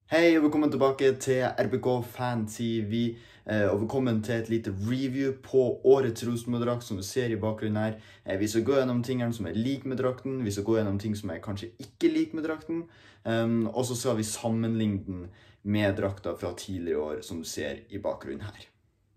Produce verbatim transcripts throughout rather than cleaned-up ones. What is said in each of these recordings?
Hei og velkommen tilbake til R B K Fan T V, eh, og velkommen til et lite review på årets Rosenborg-drakt som du ser i bakgrunnen her. Eh, vi skal gå gjennom tingene som er lik med drakten, vi skal gå gjennom ting som er kanskje ikke lik med drakten, um, og så skal vi sammenligne den med drakta fra tidligere år som du ser i bakgrunnen her.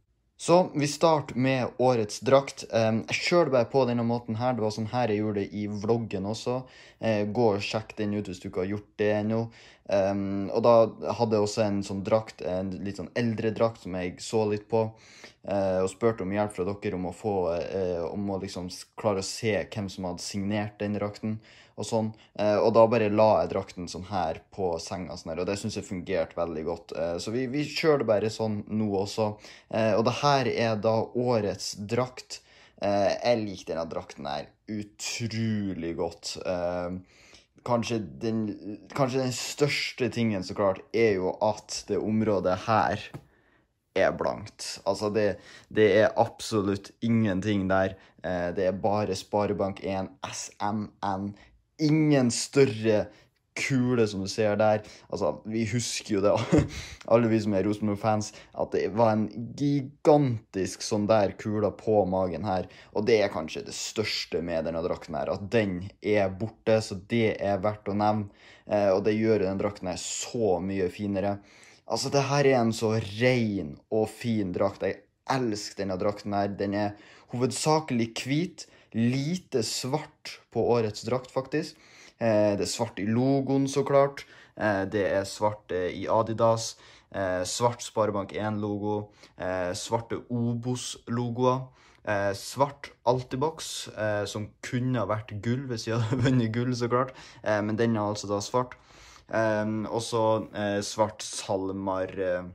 Så vi starter med årets drakt. Um, jeg kjører bare på denne måten her. Det var sånn her jeg gjorde det i vloggen også. Uh, gå og sjekk den ut hvis du ikke har gjort det ennå. Um, og da hadde jeg også en sånn drakt, en litt sånn eldre drakt som jeg så litt på. Uh, og spurte om hjelp fra dere om å få, uh, om å liksom klare å se hvem som hadde signert den drakten. Og sånn. Uh, og da bare la jeg drakten sånn her på senga, sånn her, og det synes jeg fungerte veldig godt. Uh, så vi, vi kjører det bare sånn nå også. Uh, og det her er da årets drakt. Uh, jeg liker denne drakten her utrolig godt. Uh, kanskje, den, kanskje den største tingen så klart er jo at det området her er blankt. Altså det, det er absolutt ingenting der. Uh, det er bare Sparebank en S M N. Ingen større kule som du ser der. Altså, vi husker jo det, alle vi som er Rosenborg-fans, at det var en gigantisk sånn der kula på magen her. Og det er kanskje det største med denne drakten her, at den er borte, så det er verdt å nevne. Eh, og det gjør den drakten her så mye finere. Altså, det her er en så ren og fin drakt. Jeg elsker denne drakten her. Den er hovedsakelig hvit, lite svart på årets drakt faktisk. Eh, det er svart i logoen så klart. Eh, det er svart eh, i Adidas. Eh, svart Sparebank en logo. Eh, svarte Obos-logoer. Eh, svart Altibox, eh, som kunne ha vært gull hvis jeg hadde vunnet gull så klart. Eh, men den er altså da svart. Eh, også eh, svart Salmar eh,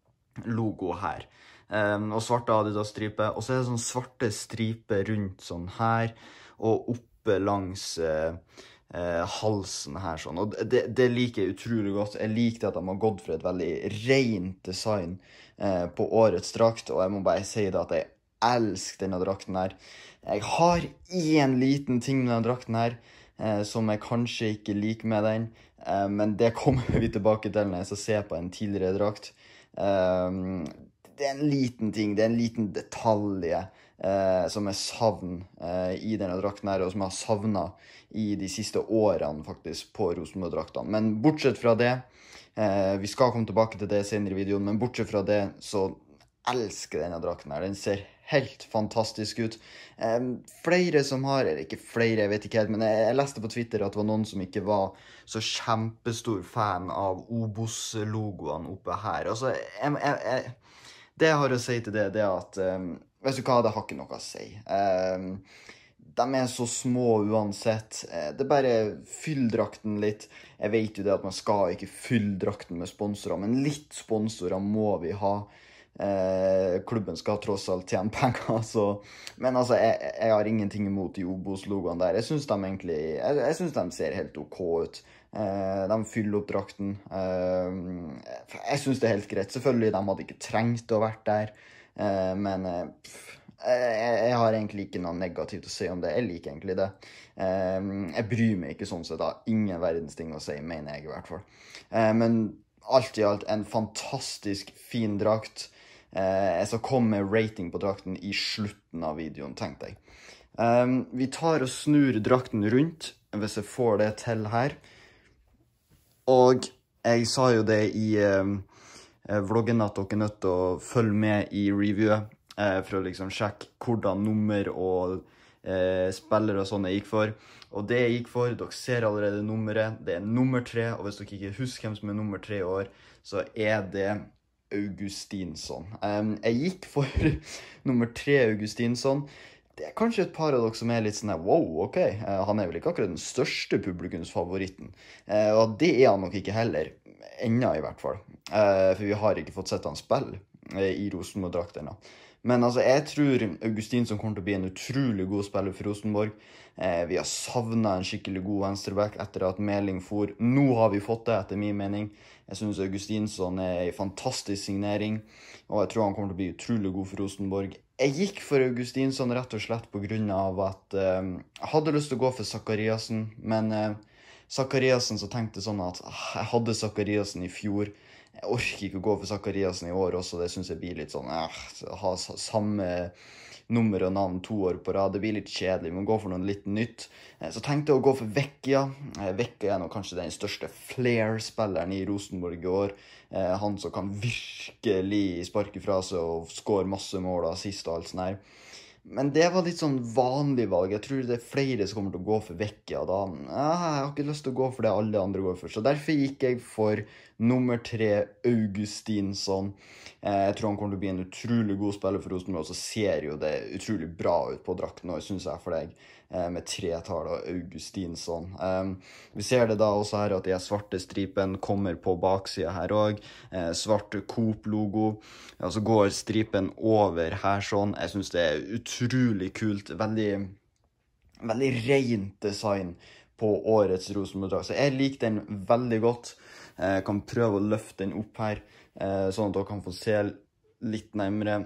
logo her. Um, og svarte Adidas-stripe, og så er det sånn svarte stripe rundt sånn her, og oppe langs uh, uh, halsen her sånn, og det, det liker jeg utrolig godt. Jeg liker at de har gått for et veldig rent design uh, på årets drakt, og jeg må bare si det at jeg elsker denne drakten her. Jeg har en liten ting med denne drakten her, uh, som jeg kanskje ikke liker med den, uh, men det kommer vi tilbake til når jeg skal se på en tidligere drakt. Um, Det er en liten ting, det er en liten detalj eh, som jeg savner eh, i denne drakten her, og som jeg har savnet i de siste årene faktisk på Rosenborg-draktene. Men bortsett fra det, eh, vi skal komme tilbake til det senere i videoen, men bortsett fra det så elsker denne drakten her. Den ser helt fantastisk ut. Eh, flere som har, eller ikke flere, jeg vet ikke helt, men jeg, jeg leste på Twitter at det var noen som ikke var så kjempestor fan av Obos-logoene oppe her. Altså, jeg... jeg, jeg Det jeg har å si til det, det er at, um, vet du hva, det har ikke noe å si. Um, de er så små uansett. Det er bare fyll drakten litt. Jeg vet jo det at man skal ikke fylle drakten med sponsorer, men litt sponsorer må vi ha. Uh, klubben skal tross alt tjene penger, så... Men altså, jeg, jeg har ingenting imot de Obos-logoene der. Jeg synes de egentlig, jeg, jeg synes de ser helt ok ut. Uh, de fyller opp drakten. Uh, jeg synes det er helt greit. Selvfølgelig, de hadde ikke trengt å vært der. Uh, men uh, jeg, jeg har egentlig ikke noe negativt å si om det. Jeg liker egentlig det. Uh, jeg bryr meg ikke sånn, så det har ingen verdens ting å si, mener jeg i hvert fall. Uh, men alt i alt en fantastisk fin drakt. Uh, jeg skal komme med rating på drakten i slutten av videoen, tenkte jeg. Uh, vi tar og snur drakten rundt, hvis jeg får det til her. Og jeg sa jo det i eh, vloggen at dere er nødt til å følge med i reviewet eh, for å liksom sjekke hvordan nummer og eh, spillere og sånne gikk for. Og det jeg gikk for, dere ser allerede nummeret, det er nummer tre, og hvis dere ikke husker hvem som er nummer tre i år, så er det Augustinsson. Um, jeg gikk for nummer tre Augustinsson. Det er kanskje et par av dere som er litt sånn, wow, ok, uh, han er vel ikke akkurat den største publikumsfavoritten. Uh, og det er han nok ikke heller, ennå i hvert fall. Uh, for vi har ikke fått sett han spille uh, i Rosenborg-draktene. Men altså, jeg tror Augustinsson kommer til å bli en utrolig god spiller for Rosenborg. Uh, vi har savnet en skikkelig god venstreback etter at Meling for. Nå har vi fått det, etter min mening. Jeg synes Augustinsson er en fantastisk signering, og jeg tror han kommer til å bli utrolig god for Rosenborg. Jeg gikk for Augustinsson rett og slett på grunn av at uh, jeg hadde lyst til å gå for Zakariasen, men uh, Zakariasen så tenkte jeg sånn at ah, jeg hadde Zakariasen i fjor. Jeg orker ikke å gå for Zakariasen i år også, det synes jeg blir litt sånn, eh, ha samme nummer og navn to år på rad, det blir litt kjedelig, men gå for noe litt nytt. Så tenkte jeg å gå for Vecchia. Vecchia er nå kanskje den største flair-spilleren i Rosenborg i år. Han som kan virkelig sparke fra seg og score masse mål og assist og alt sånt her. Men det var litt sånn vanlig valg. Jeg tror det er flere som kommer til å gå for Vecchia da. Jeg har ikke lyst til å gå for det alle andre går for. Så derfor gikk jeg for nummer tre, Augustinsson. Jeg tror han kommer til å bli en utrolig god spiller for Rosenborg, og så ser jo det utrolig bra ut på drakten, og jeg synes jeg for deg med tre-tall og Augustinsson. Um, vi ser det da også her at de svarte stripen kommer på baksiden her også. Eh, svart Coop-logo. Og så går stripen over her sånn. Jeg synes det er utrolig kult. Veldig, veldig rent design på årets Rosenborg-drakt. Så jeg liker den veldig godt. Jeg kan prøve å løfte den opp her, eh, sånn at dere kan få se litt nærmere.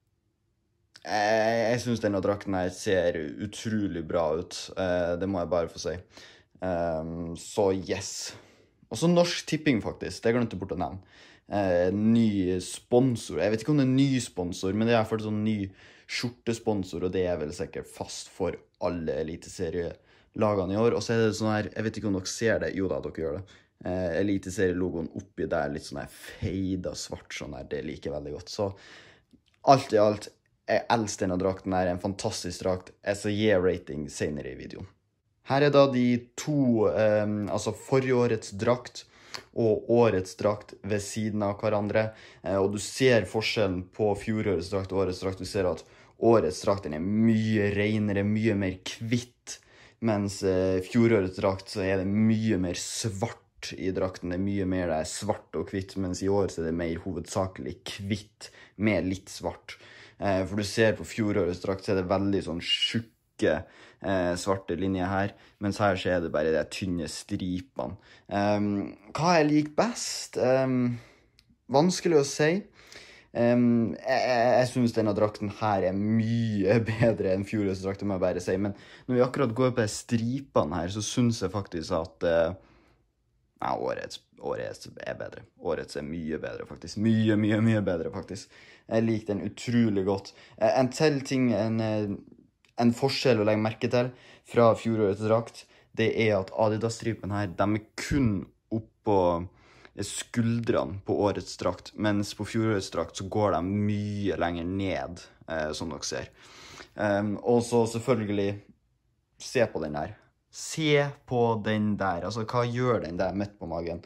Jeg, jeg synes denne drakten her ser utrolig bra ut, eh, det må jeg bare få si. Um, så yes. Og så Norsk Tipping faktisk, det glemte jeg bort å nevne. Eh, ny sponsor, jeg vet ikke om det er ny sponsor, men det er i hvert fall sånn ny skjortesponsor, og det er vel sikkert fast for alle eliteserielagene i år. Og så er det sånn her, jeg vet ikke om dere ser det, jo da, dere gjør det. Eh, eliteserielogoen oppi der, litt sånn her feida svart sånn her, det liker jeg veldig godt. Så alt i alt, jeg elsker denne drakten her, en fantastisk drakt. Jeg skal gi rating senere i videoen. Her er da de to, eh, altså forrige årets drakt og årets drakt ved siden av hverandre. Eh, og du ser forskjellen på fjorårets drakt og årets drakt. Du ser at årets drakt er mye renere, mye mer kvitt, mens eh, fjorårets drakt så er det mye mer svart i drakten. Det er mye mer det er svart og kvitt, mens i år så er det mer hovedsakelig kvitt med litt svart. Eh, for du ser på fjorårets drakt så er det veldig sånn tjukke eh, svarte linjer her, mens her så er det bare de tynne stripene. Um, hva jeg liker best? Um, vanskelig å si. Um, jeg, jeg synes denne drakten her er mye bedre enn fjorårets drakt, må jeg bare si. Men når vi akkurat går på stripene her, så synes jeg faktisk at uh, ja, årets, årets er bedre. Årets er mye bedre, faktisk. Mye, mye, mye bedre, faktisk. Jeg liker den utrolig godt. En til ting, en, en forskjell å legge merke til fra fjorårets drakt, det er at Adidas-stripen her, de er kun oppå skuldrene på årets drakt, mens på fjorårets drakt så går de mye lenger ned, eh, som dere ser. Um, og så selvfølgelig, se på den der. Se på den der, altså hva gjør den der midt på magen?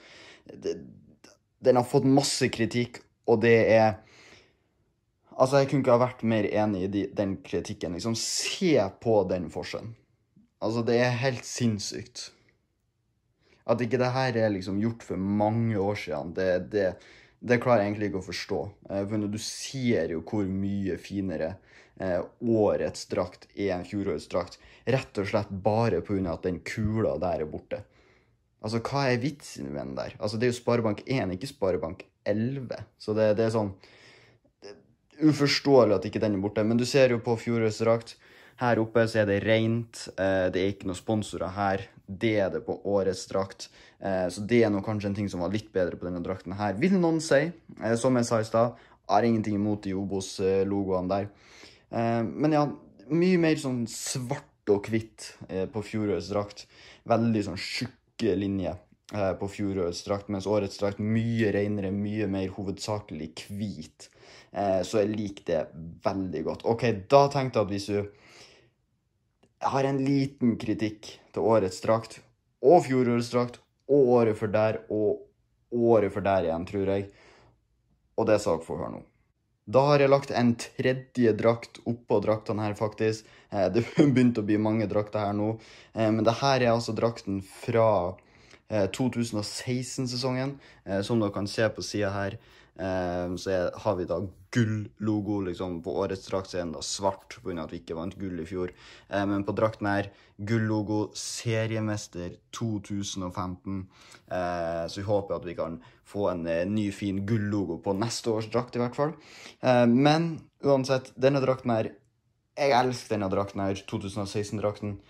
Den har fått masse kritikk, og det er, altså jeg kunne ikke ha vært mer enig i de, den kritikken, liksom se på den forskjellen. Altså det er helt sinnssykt. At ikke det her er liksom gjort for mange år siden, det, det, det klarer jeg egentlig ikke å forstå. For du ser jo hvor mye finere eh, årets drakt er en fjorårets drakt, rett og slett bare på grunn av at den kula der er borte. Altså, hva er vitsen med den der? Altså, det er jo Sparebank én, ikke Sparebank elleve. Så det, det er sånn det er uforståelig at ikke den er borte. Men du ser jo på fjorårets drakt, her oppe så er det rent, eh, det er ikke noen sponsorer her, det er det på årets drakt. Eh, så det er nok kanskje en ting som var litt bedre på denne drakten her. Vil noen si, eh, som jeg sa i sted, har ingenting imot de Obos-logoene der. Eh, men ja, mye mer sånn svart og kvitt eh, på fjorårets drakt. Veldig sånn tjukke linjer eh, på fjorårets drakt, mens årets drakt mye renere, mye mer hovedsakelig hvit. Eh, så jeg liker det veldig godt. Ok, da tenkte jeg at hvis du Jeg har en liten kritikk til årets drakt, og fjorårets drakt, og året for der, og året for der igjen, tror jeg. Og det skal dere få høre nå. Da har jeg lagt en tredje drakt oppå draktene her, faktisk. Det begynte å bli mange drakter her nå. Men det her er altså drakten fra to tusen og seksten-sesongen. Som dere kan se på siden her, så har vi da gull-logo, liksom på årets drakt så er den da svart, på grunn av at vi ikke vant gull i fjor. Men på drakten her, gull-logo, seriemester to tusen og femten. Så vi håper at vi kan få en ny fin gull-logo på neste års drakt i hvert fall. Men uansett, denne drakten her, jeg elsker denne drakten her, to tusen og seksten-drakten.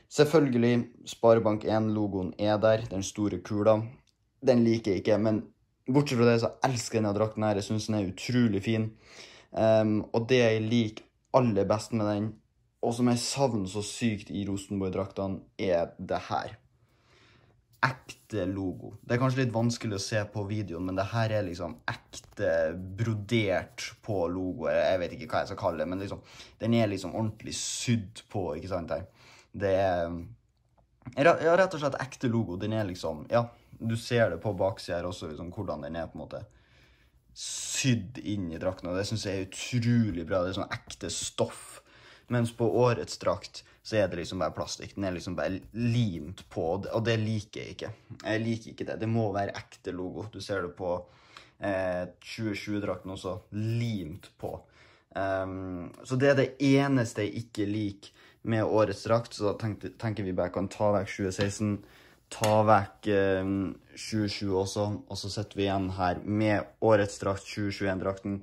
Selvfølgelig, Sparebank en-logoen er der, den store kula. Den liker jeg ikke, men bortsett fra det så elsker jeg denne drakten her. Jeg synes den er utrolig fin. Um, og det jeg liker aller best med den, og som jeg savner så sykt i Rosenborg-draktene, er det her. Ekte logo. Det er kanskje litt vanskelig å se på videoen, men det her er liksom ekte brodert på logoer. Jeg vet ikke hva jeg skal kalle det, men liksom, den er liksom ordentlig sydd på, ikke sant her? Det er, ja, rett og slett ekte logo. Den er liksom, ja, du ser det på baksiden her også, liksom, hvordan den er på en måte sydd inn i drakten, og det synes jeg er utrolig bra. Det er sånn ekte stoff. Mens på årets drakt så er det liksom bare plastikk. Den er liksom bare limt på, og det liker jeg ikke. Jeg liker ikke det. Det må være ekte logo. Du ser det på eh, tjue tjue-drakten også, limt på. Um, så det er det eneste jeg ikke liker med årets drakt, så da tenker, tenker vi bare kan ta vekk tjue seksten, ta vekk eh, tjue tjue også, og så setter vi igjen her med årets drakt, tjue tjueen-drakten.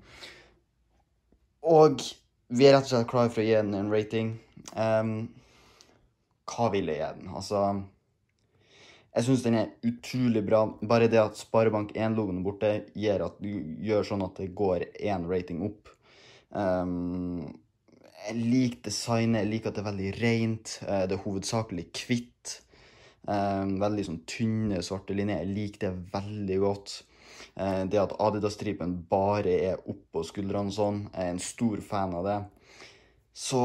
Og vi er rett og slett klare for å gi den en rating. Um, hva vil jeg gi den? Altså, jeg synes den er utrolig bra. Bare det at Sparebank en-logoen borte gjør, at, gjør sånn at det går en rating opp. Um, jeg liker designet, jeg liker at det er veldig rent. Uh, det er hovedsakelig kvitt. Um, veldig sånn tynne, svarte linjer. Jeg liker det veldig godt. Det at Adidas-stripen bare er opp på skuldrene sånn, jeg er en stor fan av det. Så,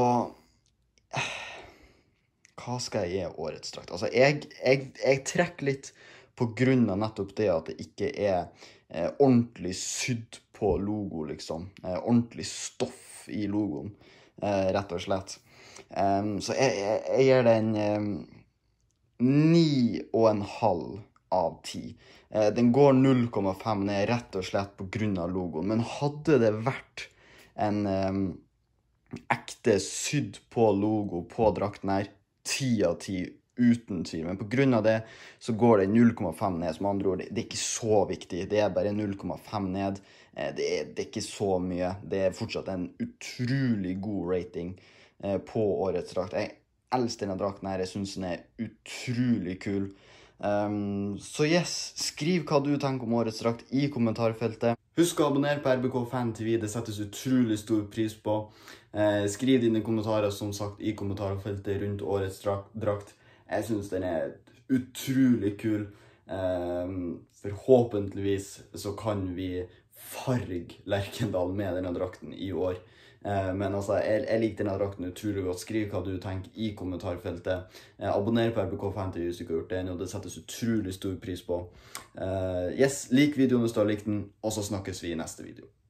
hva skal jeg gi årets drakt? Altså, jeg, jeg, jeg trekker litt på grunn av nettopp det at det ikke er eh, ordentlig sydd på logo, liksom. Eh, ordentlig stoff i logoen, eh, rett og slett. Um, så jeg, jeg, jeg gir den um, ni og en halv av ti. Den går null komma fem ned rett og slett på grunn av logoen, men hadde det vært en um, ekte sydd på logo på drakten her, ti av ti uten tvil, men på grunn av det så går det null komma fem ned, som andre ord, det, det er ikke så viktig, det er bare null komma fem ned, det er, det er ikke så mye, det er fortsatt en utrolig god rating eh, på årets drakt. Jeg elsker denne drakten her, jeg synes den er utrolig kul. Um, så yes, skriv hva du tenker om årets drakt i kommentarfeltet. Husk å abonnere på R B K Fan T V, det settes utrolig stor pris på. Eh, skriv dine kommentarer som sagt i kommentarfeltet rundt årets drakt. Jeg synes den er utrolig kul. Um, forhåpentligvis så kan vi farge Lerkendal med denne drakten i år. Uh, men altså, jeg, jeg liker denne drakten utrolig godt. Skriv hva du tenker i kommentarfeltet. Uh, abonner på R B K Fan T V hvis du ikke har gjort det, og det settes utrolig stor pris på. Uh, yes, lik videoen hvis du har likt den, og så snakkes vi i neste video.